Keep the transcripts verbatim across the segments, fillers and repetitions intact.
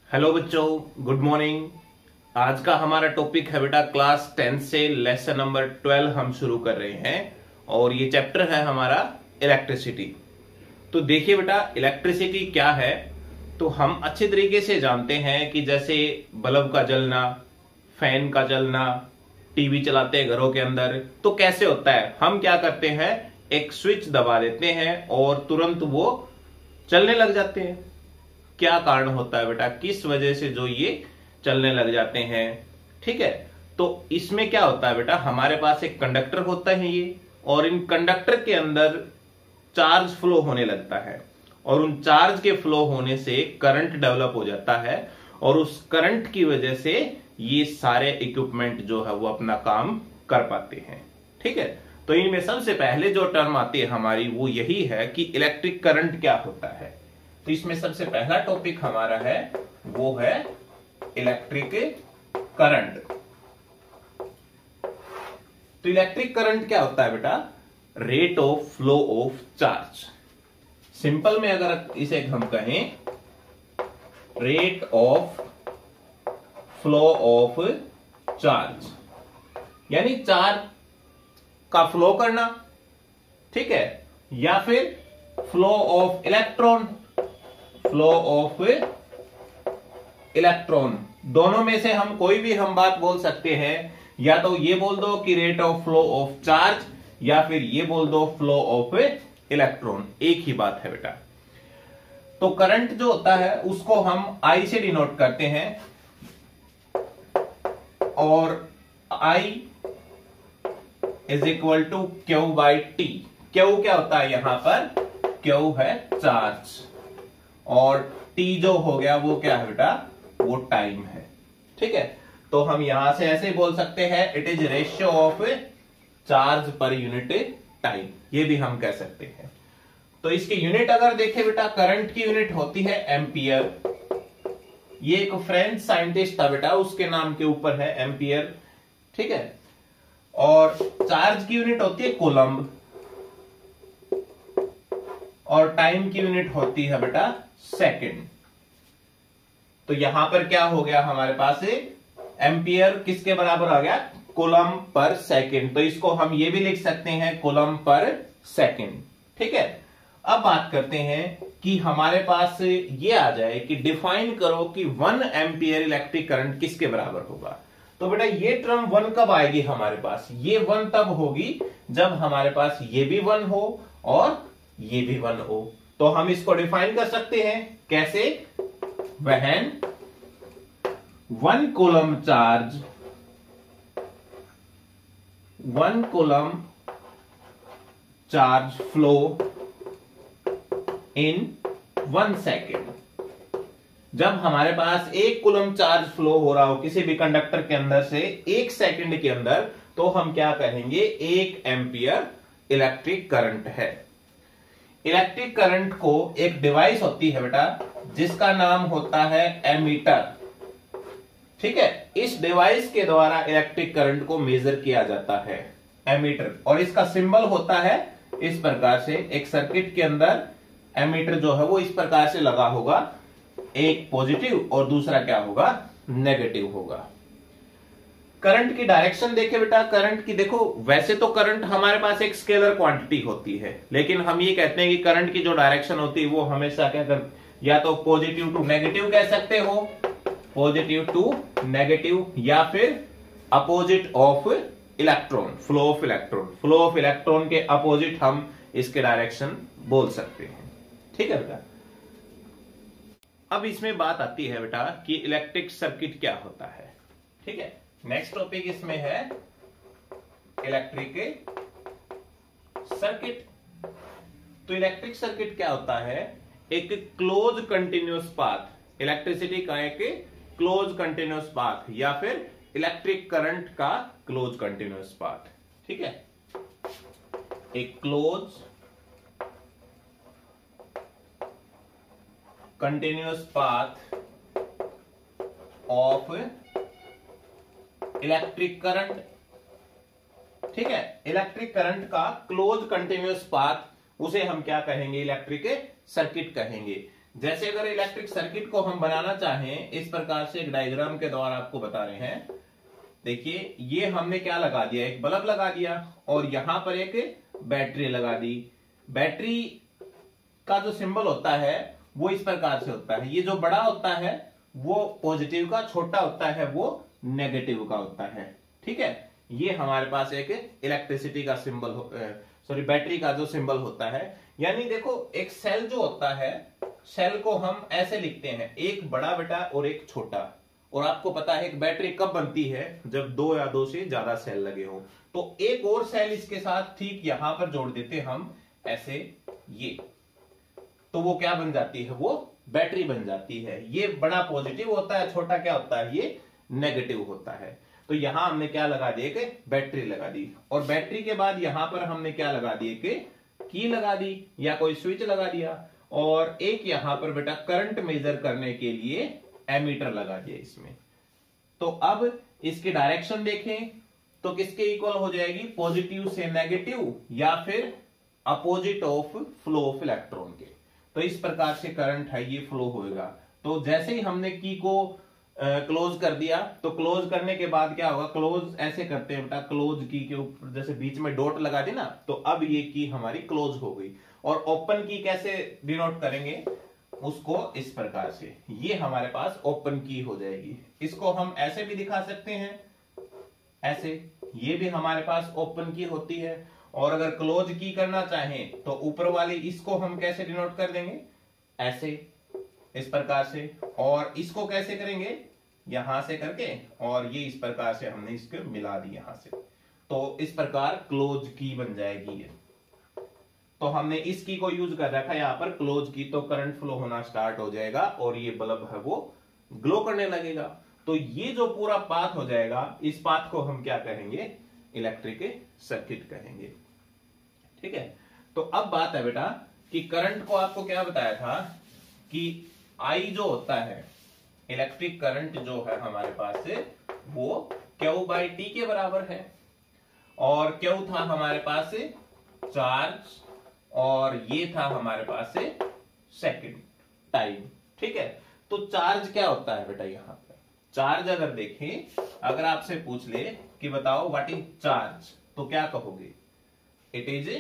Hello बच्चों, good morning. आज का हमारा टॉपिक है बेटा क्लास टेंथ से लेसन नंबर ट्वेल्व हम शुरू कर रहे हैं और ये चैप्टर है हमारा इलेक्ट्रिसिटी। तो देखिए बेटा, इलेक्ट्रिसिटी क्या है तो हम अच्छे तरीके से जानते हैं कि जैसे बल्ब का जलना, फैन का जलना, टीवी चलाते हैं घरों के अंदर, तो कैसे होता है। हम क्या करते हैं, एक स्विच दबा देते हैं और तुरंत वो चलने लग जाते हैं। क्या कारण होता है बेटा, किस वजह से जो ये चलने लग जाते हैं। ठीक है, तो इसमें क्या होता है बेटा, हमारे पास एक कंडक्टर होता है ये, और इन कंडक्टर के अंदर चार्ज फ्लो होने लगता है और उन चार्ज के फ्लो होने से करंट डेवलप हो जाता है और उस करंट की वजह से ये सारे इक्विपमेंट जो है वो अपना काम कर पाते हैं। ठीक है, तो इनमें सबसे पहले जो टर्म आती है हमारी वो यही है कि इलेक्ट्रिक करंट क्या होता है। तो इसमें सबसे पहला टॉपिक हमारा है वो है इलेक्ट्रिक करंट। तो इलेक्ट्रिक करंट क्या होता है बेटा, rate of flow of charge. Simple में अगर इसे हम कहें, rate of flow of charge, यानी चार्ज का फ्लो करना, ठीक है, या फिर flow of electron, flow of electron, दोनों में से हम कोई भी हम बात बोल सकते हैं। या तो ये बोल दो कि rate of flow of charge, या फिर ये बोल दो फ्लो ऑफ इलेक्ट्रॉन, एक ही बात है बेटा। तो करंट जो होता है उसको हम आई से डिनोट करते हैं और I is equal to Q by T. Q क्या होता है यहां पर, क्यू है चार्ज और टी जो हो गया वो क्या है बेटा, वो टाइम है। ठीक है, तो हम यहां से ऐसे बोल सकते हैं, it is ratio of charge per unit time, ये भी हम कह सकते हैं। तो इसकी यूनिट अगर देखें बेटा, करंट की यूनिट होती है एम्पियर। ये एक फ्रेंच साइंटिस्ट था बेटा, उसके नाम के ऊपर है एम्पियर। ठीक है, और चार्ज की यूनिट होती है कूलम्ब और टाइम की यूनिट होती है बेटा सेकंड। तो यहां पर क्या हो गया हमारे पास, एम्पियर किसके बराबर आ गया, कूलम्ब पर सेकंड। तो इसको हम ये भी लिख सकते हैं कूलम्ब पर सेकंड। ठीक है, अब बात करते हैं कि हमारे पास ये आ जाए कि डिफाइन करो कि वन एम्पियर इलेक्ट्रिक करंट किसके बराबर होगा। तो बेटा ये टर्म वन कब आएगी हमारे पास, ये वन तब होगी जब हमारे पास ये भी वन हो और ये भी वन हो। तो हम इसको डिफाइन कर सकते हैं कैसे, when one coulomb charge, one coulomb charge flow in one second. जब हमारे पास एक कूलम्ब चार्ज फ्लो हो रहा हो किसी भी कंडक्टर के अंदर से एक सेकंड के अंदर, तो हम क्या कहेंगे, एक एम्पियर इलेक्ट्रिक करंट है। इलेक्ट्रिक करंट को एक डिवाइस होती है बेटा जिसका नाम होता है एमीटर। ठीक है, इस डिवाइस के द्वारा इलेक्ट्रिक करंट को मेजर किया जाता है, एमीटर। और इसका सिंबल होता है इस प्रकार से, एक सर्किट के अंदर एमीटर जो है वो इस प्रकार से लगा होगा, एक पॉजिटिव और दूसरा क्या होगा, नेगेटिव होगा। करंट की डायरेक्शन देखे बेटा, करंट की देखो, वैसे तो करंट हमारे पास एक स्केलर क्वांटिटी होती है, लेकिन हम ये कहते हैं कि करंट की जो डायरेक्शन होती है वो हमेशा क्या कर, या तो पॉजिटिव टू नेगेटिव कह सकते हो, पॉजिटिव टू नेगेटिव, या फिर opposite of electron, flow of electron, flow of electron के अपोजिट हम इसके डायरेक्शन बोल सकते हैं। ठीक है बेटा, अब इसमें बात आती है बेटा कि इलेक्ट्रिक सर्किट क्या होता है। ठीक है, नेक्स्ट टॉपिक इसमें है इलेक्ट्रिक सर्किट। तो इलेक्ट्रिक सर्किट क्या होता है, एक क्लोज कंटिन्यूअस पाथ, इलेक्ट्रिसिटी का एक क्लोज कंटिन्यूअस पाथ, या फिर इलेक्ट्रिक करंट का क्लोज कंटिन्यूअस पाथ। ठीक है, एक close continuous path of electric current. ठीक है, इलेक्ट्रिक करंट का क्लोज कंटिन्यूअस पाथ, उसे हम क्या कहेंगे, इलेक्ट्रिक सर्किट कहेंगे। जैसे अगर इलेक्ट्रिक सर्किट को हम बनाना चाहें, इस प्रकार से एक डायग्राम के द्वारा आपको बता रहे हैं। देखिए ये हमने क्या लगा दिया, एक बल्ब लगा दिया और यहां पर एक बैटरी लगा दी। बैटरी का जो सिंबल होता है वो इस प्रकार से होता है, ये जो बड़ा होता है वो पॉजिटिव का, छोटा होता है वो नेगेटिव का होता है। ठीक है, ये हमारे पास एक इलेक्ट्रिसिटी का सिंबल हो, सॉरी बैटरी का जो सिंबल होता है। यानी देखो एक सेल जो होता है, सेल को हम ऐसे लिखते हैं, एक बड़ा बेटा और एक छोटा। और आपको पता है एक बैटरी कब बनती है, जब दो या दो से ज्यादा सेल लगे हो। तो एक और सेल इसके साथ ठीक यहां पर जोड़ देते हम ऐसे, ये तो वो क्या बन जाती है, वो बैटरी बन जाती है। ये बड़ा पॉजिटिव होता है, छोटा क्या होता है, ये नेगेटिव होता है। तो यहां हमने क्या लगा दिया कि बैटरी लगा दी, और बैटरी के बाद यहां पर हमने क्या लगा दिए कि की लगा दी या कोई स्विच लगा दिया, और एक यहां पर बेटा करंट मेजर करने के लिए एमीटर लगा दिया इसमें। तो अब इसकी डायरेक्शन देखें तो किसके इक्वल हो जाएगी, पॉजिटिव से नेगेटिव या फिर opposite of flow of electron के। तो इस प्रकार से करंट है ये फ्लो होएगा। तो जैसे ही हमने की को क्लोज uh, कर दिया, तो क्लोज करने के बाद क्या होगा, क्लोज ऐसे करते हैं बेटा, क्लोज की के ऊपर जैसे बीच में डॉट लगा दी ना, तो अब ये की हमारी क्लोज हो गई। और ओपन की कैसे डिनोट करेंगे उसको, इस प्रकार से, ये हमारे पास ओपन की हो जाएगी। इसको हम ऐसे भी दिखा सकते हैं, ऐसे, ये भी हमारे पास ओपन की होती है। और अगर क्लोज की करना चाहें तो ऊपर वाली इसको हम कैसे डिनोट कर देंगे, ऐसे, इस प्रकार से। और इसको कैसे करेंगे, यहां से करके, और ये इस प्रकार से हमने इसको मिला दी यहां से, तो इस प्रकार क्लोज की बन जाएगी ये। तो हमने इस की को यूज कर रखा है यहां पर क्लोज की, तो करंट फ्लो होना स्टार्ट हो जाएगा और ये बल्ब है वो ग्लो करने लगेगा। तो ये जो पूरा पाथ हो जाएगा, इस पाथ को हम क्या कहेंगे, इलेक्ट्रिक सर्किट कहेंगे। ठीक है, तो अब बात है बेटा कि करंट को आपको क्या बताया था कि आई जो होता है, इलेक्ट्रिक करंट जो है हमारे पास से, वो क्यू बाई टी के बराबर है। और क्यू था हमारे पास से चार्ज, और ये था हमारे पास से सेकंड टाइम। ठीक है, तो चार्ज क्या होता है बेटा, यहां पर चार्ज अगर देखें, अगर आपसे पूछ ले कि बताओ व्हाट इज चार्ज, तो क्या कहोगे, it is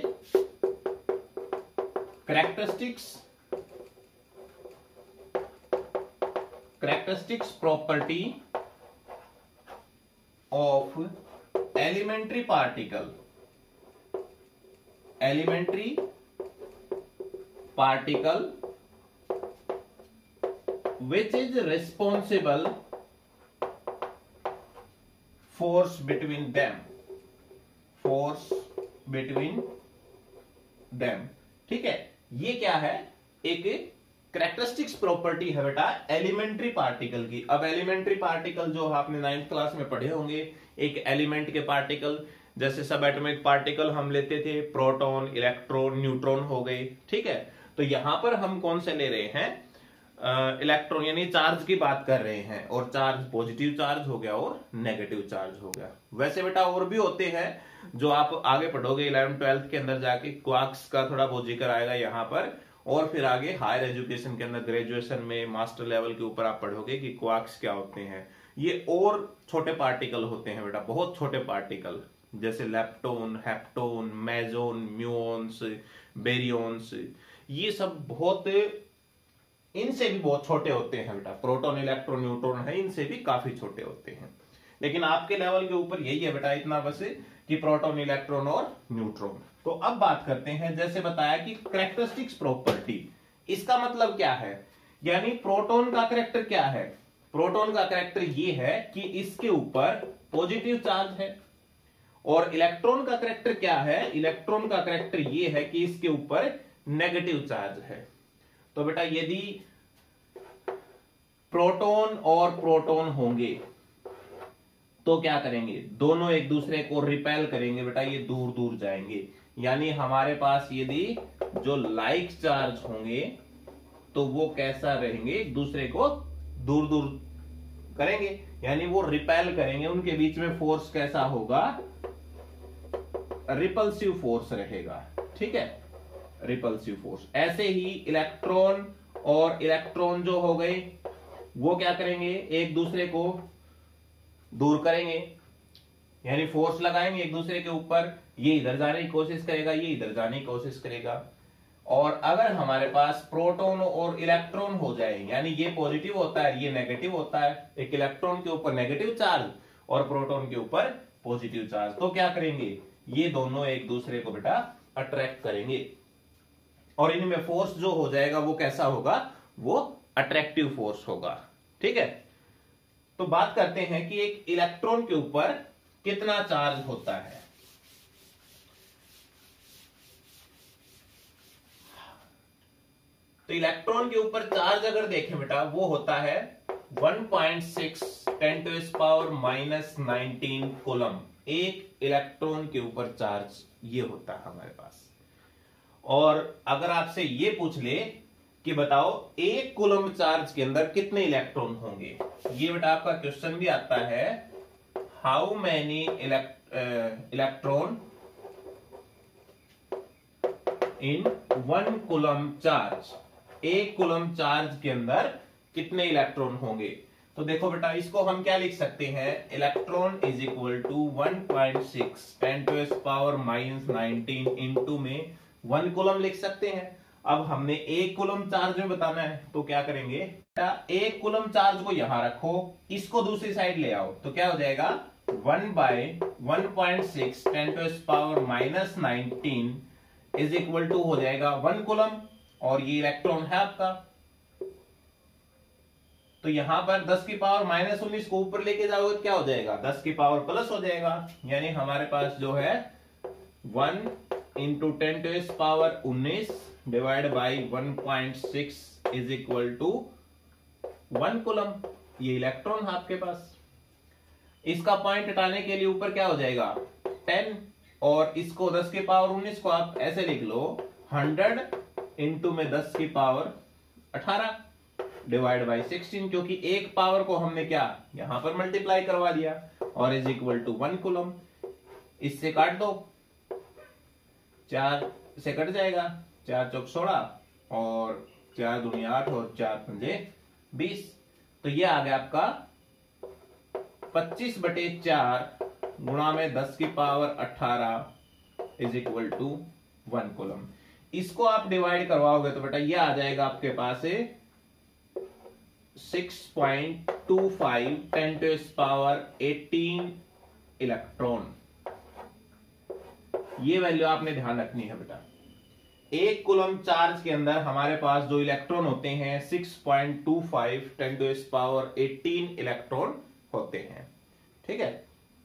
characteristics characteristics property of elementary particle elementary particle which is responsible force between them force between them। ठीक है, ये क्या है, एक कैरेक्टरिस्टिक्स प्रॉपर्टी है बेटा एलिमेंट्री पार्टिकल की। अब एलिमेंट्री पार्टिकल जो आपने नाइन्थ क्लास में पढ़े होंगे, एक एलिमेंट के पार्टिकल, जैसे सब एटॉमिक पार्टिकल हम लेते थे, प्रोटॉन, इलेक्ट्रॉन, न्यूट्रॉन हो गए। ठीक है, तो यहां पर हम कौन से ले रहे हैं, इलेक्ट्रॉन यानी चार्ज की बात कर रहे हैं, और चार्ज पॉजिटिव चार्ज हो गया और नेगेटिव चार्ज हो गया। वैसे बेटा और भी होते हैं जो आप आगे पढ़ोगे इलेवेंथ ट्वेल्थ के अंदर जाके, क्वार्क्स का थोड़ा बहुत जिक्र आएगा यहाँ पर, और फिर आगे हायर एजुकेशन के अंदर ग्रेजुएशन में मास्टर लेवल के ऊपर आप पढ़ोगे कि क्वार्क्स क्या होते हैं। ये और छोटे पार्टिकल होते हैं बेटा, बहुत छोटे पार्टिकल, जैसे लेप्टोन, हेप्टोन, मेजोन, म्यून्स, बेरियंस, ये सब बहुत, इनसे भी बहुत छोटे होते हैं बेटा। प्रोटॉन, इलेक्ट्रॉन, न्यूट्रॉन है, इनसे भी काफी छोटे होते हैं। लेकिन आपके लेवल के ऊपर यही है बेटा, इतना बस कि प्रोटॉन, इलेक्ट्रॉन और न्यूट्रॉन। तो अब बात करते हैं, जैसे बताया कि कैरेक्टरिस्टिक्स प्रॉपर्टी, इसका मतलब क्या है, यानी प्रोटॉन का कैरेक्टर क्या है, प्रोटॉन का कैरेक्टर ये है कि इसके ऊपर पॉजिटिव चार्ज है, और इलेक्ट्रॉन का कैरेक्टर क्या है, इलेक्ट्रॉन का कैरेक्टर ये है कि इसके ऊपर नेगेटिव चार्ज है। तो बेटा यदि प्रोटॉन और प्रोटॉन होंगे तो क्या करेंगे, दोनों एक दूसरे को रिपेल करेंगे बेटा, ये दूर दूर जाएंगे। यानी हमारे पास यदि जो लाइक चार्ज होंगे तो वो कैसा रहेंगे, एक दूसरे को दूर दूर करेंगे, यानी वो रिपेल करेंगे। उनके बीच में फोर्स कैसा होगा, रिपल्सिव फोर्स रहेगा। ठीक है, रिपल्सिव फोर्स। ऐसे ही इलेक्ट्रॉन और इलेक्ट्रॉन जो हो गए वो क्या करेंगे, एक दूसरे को दूर करेंगे, यानी फोर्स लगाएंगे एक दूसरे के ऊपर। ये इधर जाने की कोशिश करेगा, ये इधर जाने की कोशिश करेगा। और अगर हमारे पास प्रोटॉन और इलेक्ट्रॉन हो जाए, यानी ये पॉजिटिव होता है ये नेगेटिव होता है, एक इलेक्ट्रॉन के ऊपर नेगेटिव चार्ज और प्रोटॉन के ऊपर पॉजिटिव चार्ज, तो क्या करेंगे, ये दोनों एक दूसरे को बेटा अट्रैक्ट करेंगे। और इनमें फोर्स जो हो जाएगा वो कैसा होगा, वो अट्रैक्टिव फोर्स होगा। ठीक है, तो बात करते हैं कि एक इलेक्ट्रॉन के ऊपर कितना चार्ज होता है। तो इलेक्ट्रॉन के ऊपर चार्ज अगर देखें बेटा, वो होता है one point six ten to the power minus nineteen coulomb. एक इलेक्ट्रॉन के ऊपर चार्ज ये होता है हमारे पास। और अगर आपसे ये पूछ ले कि बताओ एक कूलम चार्ज के अंदर कितने इलेक्ट्रॉन होंगे, ये बेटा आपका क्वेश्चन भी आता है, how many electron in one coulomb charge, एक कूलम चार्ज के अंदर कितने इलेक्ट्रॉन होंगे। तो देखो बेटा, इसको हम क्या लिख सकते हैं, electron is equal to one point six ten to the power minus nineteen into में वन कूलम लिख सकते हैं। अब हमने एक कूलम चार्ज में बताना है, तो क्या करेंगे, एक कूलम चार्ज को यहां रखो, इसको दूसरी साइड ले आओ, तो क्या हो जाएगा, one by one point six ten to the power minus nineteen is equal to हो जाएगा वन कूलम, और ये इलेक्ट्रॉन है आपका। तो यहां पर दस की पावर माइनस उन्नीस को ऊपर लेके जाओगे क्या हो जाएगा, दस की पावर प्लस हो जाएगा, यानी हमारे पास जो है one into ten to the power उन्नीस divide by one point six is equal to one coulomb. ये इलेक्ट्रॉन है आपके पास। इसका पॉइंट हटाने के लिए ऊपर क्या हो जाएगा, टेन, और इसको दस की पावर उन्नीस को आप ऐसे लिख लो, हंड्रेड इंटू में दस की पावर अठारह डिवाइड बाई सिक्सटीन, क्योंकि एक पावर को हमने क्या यहां पर मल्टीप्लाई करवा दिया, और is equal to one coulomb. इससे काट दो, चार से कट जाएगा, चार चौक सोलह और चार दूनी आठ और चार पंजे बीस, तो ये आ गया आपका पच्चीस बटे चार गुणा में दस की पावर अठारह is equal to one coulomb. इसको आप डिवाइड करवाओगे तो बेटा ये आ जाएगा आपके पास six point two five ten to power eighteen electron. ये वैल्यू आपने ध्यान रखनी है बेटा। एक कूलम चार्ज के अंदर हमारे पास जो इलेक्ट्रॉन होते हैं six point two five ten to power eighteen electron होते हैं। ठीक है,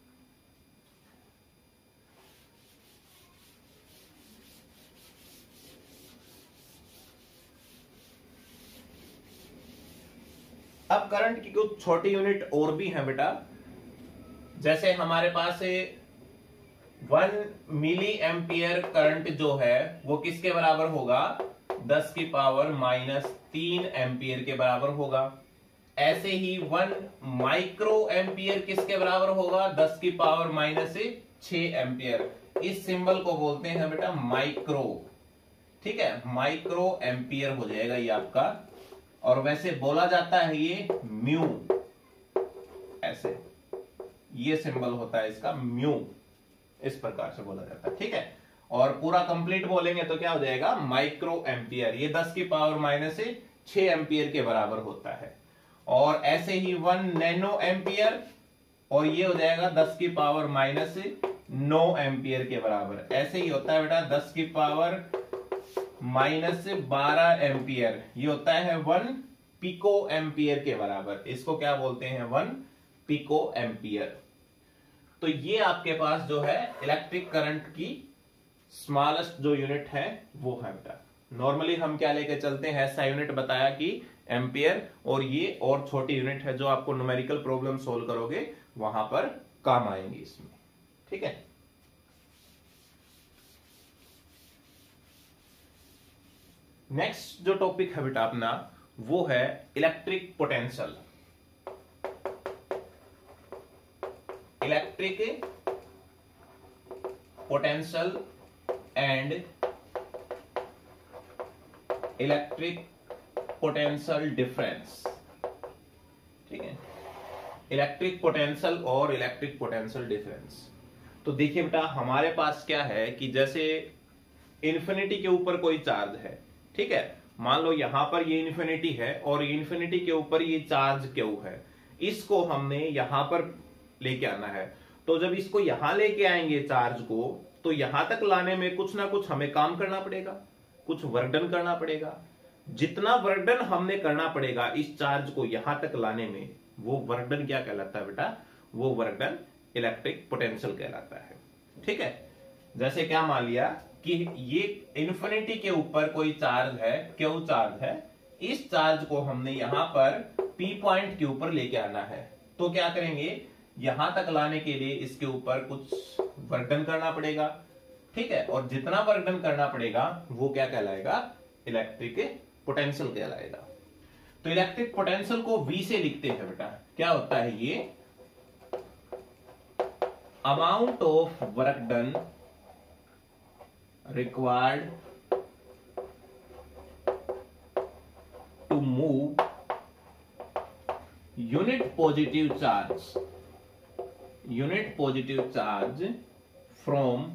अब करंट की कुछ छोटी यूनिट और भी है बेटा, जैसे हमारे पास वन मिली एम्पियर करंट जो है वो किसके बराबर होगा, दस की पावर माइनस तीन एम्पियर के बराबर होगा। ऐसे ही वन माइक्रो एम्पियर किसके बराबर होगा, दस की पावर माइनस छह एम्पियर। इस सिंबल को बोलते हैं बेटा माइक्रो। ठीक है, माइक्रो एम्पियर हो जाएगा ये आपका, और वैसे बोला जाता है ये म्यू, ऐसे ये सिंबल होता है इसका म्यू, इस प्रकार से बोला जाता है। ठीक है, और पूरा कंप्लीट बोलेंगे तो क्या हो जाएगा, माइक्रो एम्पियर। ये दस की पावर माइनस छह एम्पियर के बराबर होता है। और ऐसे ही वन नैनो एम्पियर, और ये हो जाएगा दस की पावर माइनस नौ एम्पियर के बराबर। ऐसे ही होता है बेटा दस की पावर माइनस बारह एम्पियर, ये होता है वन पिको एम्पियर के बराबर। इसको क्या बोलते हैं, वन पिको एम्पियर। तो ये आपके पास जो है इलेक्ट्रिक करंट की स्मॉलेस्ट जो यूनिट है वो है बेटा। नॉर्मली हम क्या लेके चलते हैं, ऐसा यूनिट बताया कि एम्पियर, और ये और छोटी यूनिट है जो आपको न्यूमेरिकल प्रॉब्लम सोल्व करोगे वहां पर काम आएंगी इसमें। ठीक है, नेक्स्ट जो टॉपिक है बेटा अपना वो है electric potential. Electric potential and electric potential difference, ठीक है, इलेक्ट्रिक पोटेंशियल और इलेक्ट्रिक पोटेंशियल डिफरेंस। तो देखिए बेटा हमारे पास क्या है कि जैसे इन्फिनिटी के ऊपर कोई चार्ज है, ठीक है, मान लो यहां पर ये इन्फिनिटी है और इन्फिनिटी के ऊपर ये चार्ज क्यू है, इसको हमने यहां पर लेके आना है। तो जब इसको यहां लेके आएंगे चार्ज को, तो यहां तक लाने में कुछ ना कुछ हमें काम करना पड़ेगा, कुछ वर्कडन करना पड़ेगा। जितना वर्कडन हमने करना पड़ेगा इस चार्ज को यहां तक लाने में, वो वर्कडन क्या कहलाता है बेटा, वो वर्कडन इलेक्ट्रिक पोटेंशियल कहलाता है, ठीक है। जैसे क्या मान लिया कि ये इन्फिनिटी के ऊपर कोई चार्ज है, क्यू चार्ज है, इस चार्ज को हमने यहां पर पी पॉइंट के ऊपर लेके आना है। तो क्या करेंगे, यहां तक लाने के लिए इसके ऊपर कुछ वर्कडन करना पड़ेगा, ठीक है, और जितना वर्कडन करना पड़ेगा वो क्या कहलाएगा, इलेक्ट्रिक पोटेंशियल कहलाएगा। तो इलेक्ट्रिक पोटेंशियल को V से लिखते हैं बेटा, क्या होता है ये, amount of work done required to move unit positive charge unit positive charge from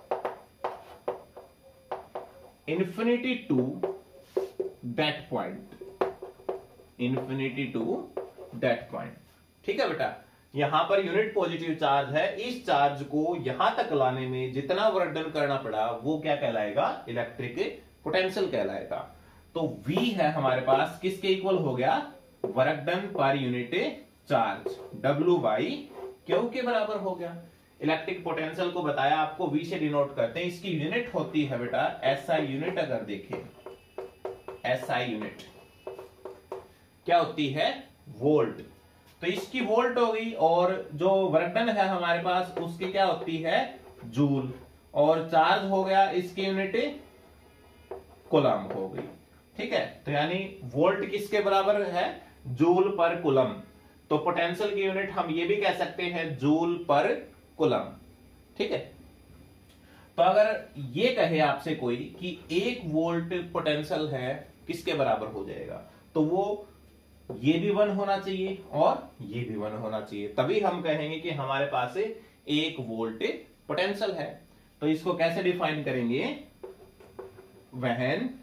infinity to that point infinity to that point, ठीक है बेटा। यहां पर यूनिट पॉजिटिव चार्ज है, इस चार्ज को यहां तक लाने में जितना वर्क डन करना पड़ा वो क्या कहलाएगा, इलेक्ट्रिक पोटेंशियल कहलाएगा। तो V है हमारे पास किसके इक्वल हो गया, work done per unit charge, W by Q के बराबर हो गया। इलेक्ट्रिक पोटेंशियल को बताया आपको V से डिनोट करते हैं, इसकी यूनिट होती है बेटा एस आई यूनिट। अगर देखें एस आई यूनिट क्या होती है, वोल्ट। तो इसकी वोल्ट हो गई, और जो वर्क डन है हमारे पास उसकी क्या होती है, जूल, और चार्ज हो गया इसकी यूनिट कूलम हो गई, ठीक है। तो यानी वोल्ट किसके बराबर है, जूल पर कूलम। तो पोटेंशियल की यूनिट हम ये भी कह सकते हैं जूल पर कूलम, ठीक है। तो अगर ये कहे आपसे कोई कि एक वोल्ट पोटेंशियल है किसके बराबर हो जाएगा, तो वो ये भी वन होना चाहिए और ये भी वन होना चाहिए, तभी हम कहेंगे कि हमारे पास एक वोल्ट पोटेंशियल है। तो इसको कैसे डिफाइन करेंगे, when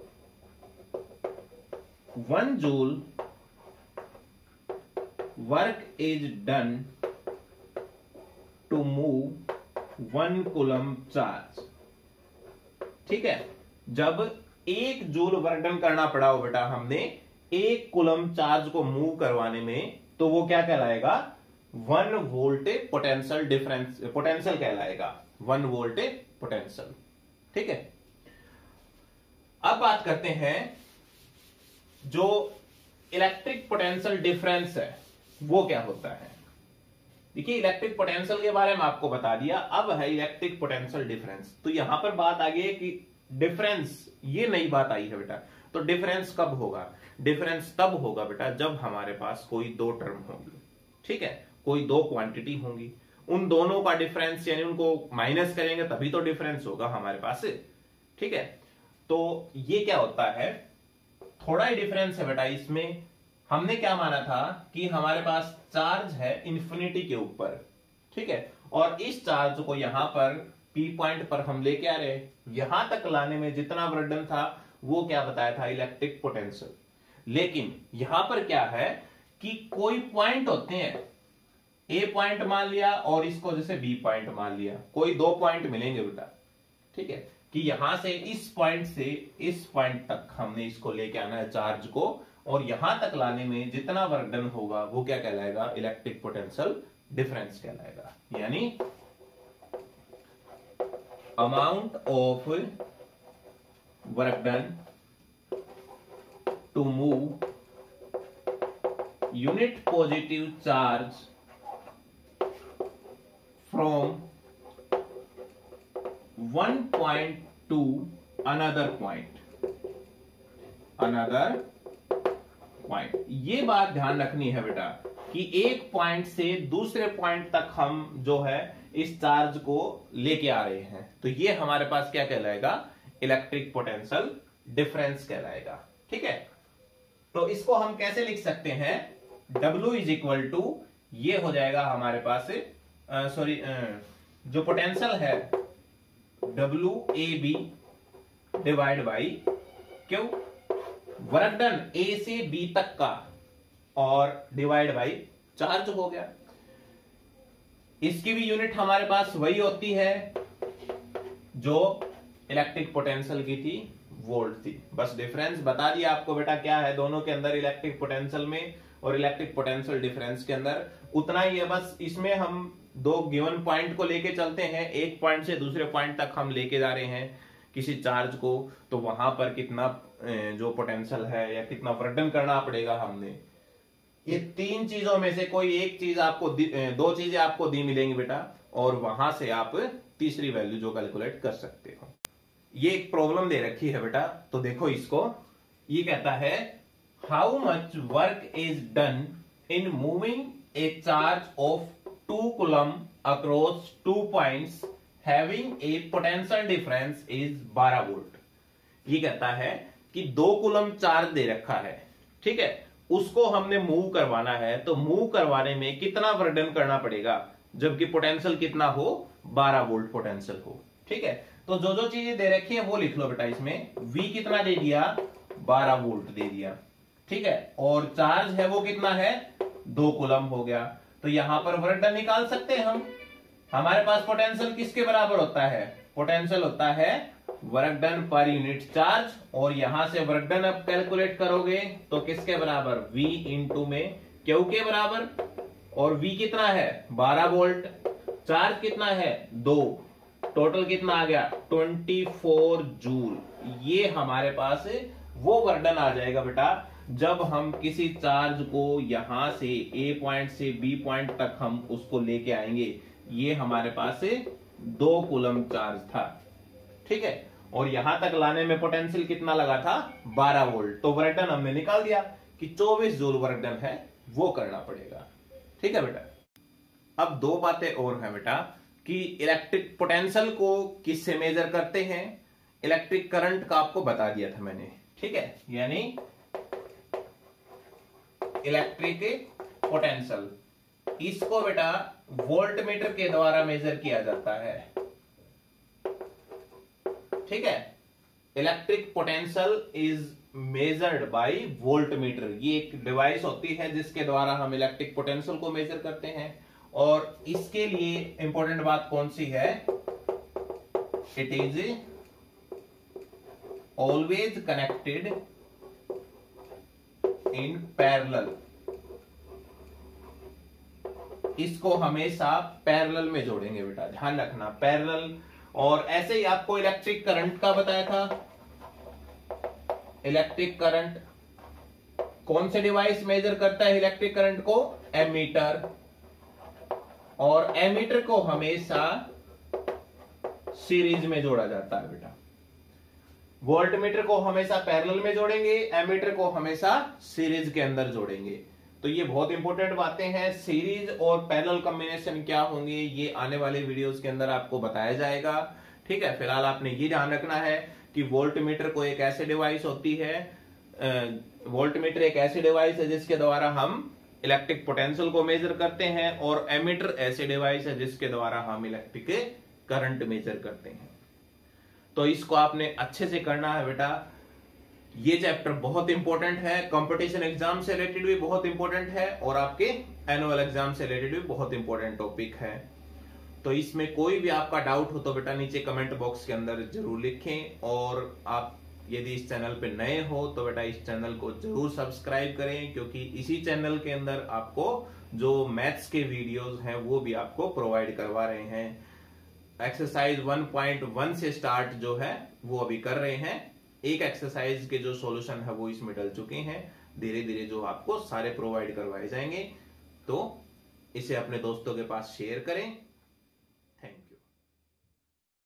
one joule work is done to move one coulomb charge, ठीक है। जब एक जूल वर्क डन करना पड़ा हो बेटा हमने एक कूलम चार्ज को मूव करवाने में, तो वो क्या कहलाएगा, one volt potential difference potential कहलाएगा, वन वोल्ट पोटेंशियल, ठीक है। अब बात करते हैं जो इलेक्ट्रिक पोटेंशियल डिफरेंस है वो क्या होता है। देखिए इलेक्ट्रिक पोटेंशियल के बारे में आपको बता दिया, अब है इलेक्ट्रिक पोटेंशियल डिफरेंस। तो यहां पर बात आ गई है कि डिफरेंस, ये नई बात आई है बेटा। तो डिफरेंस कब होगा, डिफरेंस तब होगा बेटा जब हमारे पास कोई दो टर्म होंगी, ठीक है, कोई दो क्वांटिटी होंगी, उन दोनों का डिफरेंस यानी उनको माइनस करेंगे तभी तो डिफरेंस होगा हमारे पास, ठीक है। तो ये क्या होता है, थोड़ा ही डिफरेंस है बेटा इसमें। हमने क्या माना था कि हमारे पास चार्ज है इंफिनिटी के ऊपर, ठीक है, और इस चार्ज को यहां पर पी पॉइंट पर हम लेके आ रहे, यहां तक लाने में जितना वर्क डन था वो क्या बताया था, इलेक्ट्रिक पोटेंशियल। लेकिन यहां पर क्या है कि कोई पॉइंट होते हैं, ए पॉइंट मान लिया और इसको जैसे बी पॉइंट मान लिया, कोई दो पॉइंट मिलेंगे बेटा, ठीक है, कि यहां से इस पॉइंट से इस पॉइंट तक हमने इसको लेके आना है चार्ज को, और यहां तक लाने में जितना वर्क डन होगा वो क्या कहलाएगा, इलेक्ट्रिक पोटेंशियल डिफरेंस कहलाएगा। यानी amount of work done to move unit positive charge from one point to another point another point. ये बात ध्यान रखनी है बेटा कि एक पॉइंट से दूसरे पॉइंट तक हम जो है इस चार्ज को लेके आ रहे हैं, तो ये हमारे पास क्या कहलाएगा, इलेक्ट्रिक पोटेंशियल डिफरेंस कहलाएगा, ठीक है। तो इसको हम कैसे लिख सकते हैं, W इज इक्वल टू, ये हो जाएगा हमारे पास सॉरी जो पोटेंशियल है W A B divide by Q work done A से बी तक का और डिवाइड बाई चार्ज हो गया। इसकी भी यूनिट हमारे पास वही होती है जो इलेक्ट्रिक पोटेंशियल की थी, वोल्ट थी। बस डिफरेंस बता दिया आपको बेटा क्या है दोनों के अंदर, इलेक्ट्रिक पोटेंशियल में और इलेक्ट्रिक पोटेंशियल डिफरेंस के अंदर उतना ही है। बस इसमें हम दो गिवन पॉइंट को लेके चलते हैं, एक पॉइंट से दूसरे पॉइंट तक हम लेके जा रहे हैं किसी चार्ज को, तो वहां पर कितना जो पोटेंशियल है या कितना वर्डन करना पड़ेगा हमने, ये तीन चीजों में से कोई एक चीज आपको, दो चीजें आपको दी मिलेंगी बेटा, और वहां से आप तीसरी वैल्यू जो कैलकुलेट कर सकते हो। ये एक प्रॉब्लम दे रखी है बेटा, तो देखो इसको, ये कहता है how much work is done in moving a charge of two coulomb across two points having a potential difference is बारह वोल्ट। ये कहता है कि दो कूलम चार्ज दे रखा है, ठीक है, उसको हमने मूव करवाना है, तो मूव करवाने में कितना वर्डन करना पड़ेगा, जबकि पोटेंशियल कितना हो, बारह वोल्ट पोटेंशियल हो, ठीक है। तो जो जो चीजें दे रखी है वो लिख लो बेटा इसमें। V कितना दे दिया, बारह वोल्ट दे दिया, ठीक है, और चार्ज है वो कितना है, दो कूलम हो गया। तो यहां पर वर्डन निकाल सकते हैं हम। हमारे पास पोटेंशियल किसके बराबर होता है, पोटेंशियल होता है work done per unit charge, और यहां से वर्क डन अब कैलकुलेट करोगे तो किसके बराबर, V इंटू में क्यू के बराबर, और V कितना है, बारह वोल्ट, चार्ज कितना है, दो, टोटल कितना आ गया, चौबीस जूल। ये हमारे पास वो वर्डन आ जाएगा बेटा जब हम किसी चार्ज को यहां से ए पॉइंट से बी पॉइंट तक हम उसको लेके आएंगे। ये हमारे पास दो कूलम चार्ज था, ठीक है, और यहां तक लाने में पोटेंशियल कितना लगा था, बारह वोल्ट। तो वर्क डन हमने निकाल दिया कि चौबीस जूल वर्क डन है, वो करना पड़ेगा, ठीक है बेटा। अब दो बातें और हैं बेटा कि इलेक्ट्रिक पोटेंशियल को किससे मेजर करते हैं, इलेक्ट्रिक करंट का आपको बता दिया था मैंने, ठीक है, यानी इलेक्ट्रिक पोटेंशियल, इसको बेटा वोल्ट मीटर के द्वारा मेजर किया जाता है, ठीक है। Electric potential is measured by voltmeter. ये एक डिवाइस होती है जिसके द्वारा हम इलेक्ट्रिक पोटेंशियल को मेजर करते हैं, और इसके लिए इंपॉर्टेंट बात कौन सी है, it is always connected in parallel. इसको हमेशा पैरेलल में जोड़ेंगे बेटा, ध्यान रखना पैरेलल। और ऐसे ही आपको इलेक्ट्रिक करंट का बताया था, इलेक्ट्रिक करंट कौन से डिवाइस मेजर करता है इलेक्ट्रिक करंट को, एमीटर, और एमीटर को हमेशा सीरीज में जोड़ा जाता है बेटा। वोल्ट मीटर को हमेशा पैरेलल में जोड़ेंगे, एमीटर को हमेशा सीरीज के अंदर जोड़ेंगे। तो ये बहुत इंपॉर्टेंट बातें हैं। सीरीज और पैरेलल कॉम्बिनेशन क्या होंगे ये आने वाले वीडियोस के अंदर आपको बताया जाएगा, ठीक है। फिलहाल आपने ये ध्यान रखना है कि वोल्ट मीटर को एक ऐसी डिवाइस होती है, वोल्ट मीटर एक ऐसी डिवाइस है जिसके द्वारा हम इलेक्ट्रिक पोटेंशियल को मेजर करते हैं, और एमीटर ऐसी डिवाइस है जिसके द्वारा हम इलेक्ट्रिक करंट मेजर करते हैं। तो इसको आपने अच्छे से करना है बेटा। ये चैप्टर बहुत इंपॉर्टेंट है, कंपटीशन एग्जाम से रिलेटेड भी बहुत इंपॉर्टेंट है, और आपके एनुअल एग्जाम से रिलेटेड भी बहुत इंपॉर्टेंट टॉपिक है। तो इसमें कोई भी आपका डाउट हो तो बेटा नीचे कमेंट बॉक्स के अंदर जरूर लिखें, और आप यदि इस चैनल पे नए हो तो बेटा इस चैनल को जरूर सब्सक्राइब करें, क्योंकि इसी चैनल के अंदर आपको जो मैथ्स के वीडियोस हैं वो भी आपको प्रोवाइड करवा रहे हैं। एक्सरसाइज वन पॉइंट वन से स्टार्ट जो है वो अभी कर रहे हैं। एक एक्सरसाइज के जो सॉल्यूशन है वो इसमें डल चुके हैं, धीरे धीरे जो आपको सारे प्रोवाइड करवाए जाएंगे। तो इसे अपने दोस्तों के पास शेयर करें।